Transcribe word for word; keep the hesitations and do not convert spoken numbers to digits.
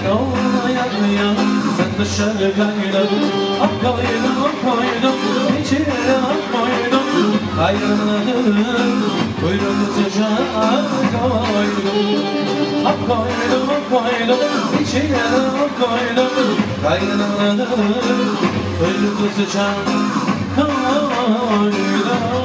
Olmayan ya sen dışarı kaydın. Ak koydum, ak koydum, içine ak koydum. Kaynanadım, kuyruğu sıcak koydum. Ak koydum, ak koydum, içine ak koydum. Kaynanadım, kuyruğu sıcak koydum.